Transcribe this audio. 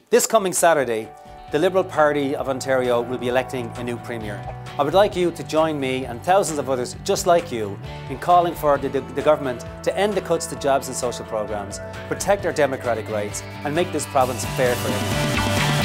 This coming Saturday, the Liberal Party of Ontario will be electing a new Premier. I would like you to join me and thousands of others just like you in calling for the government to end the cuts to jobs and social programmes, protect our democratic rights and make this province fair for everyone.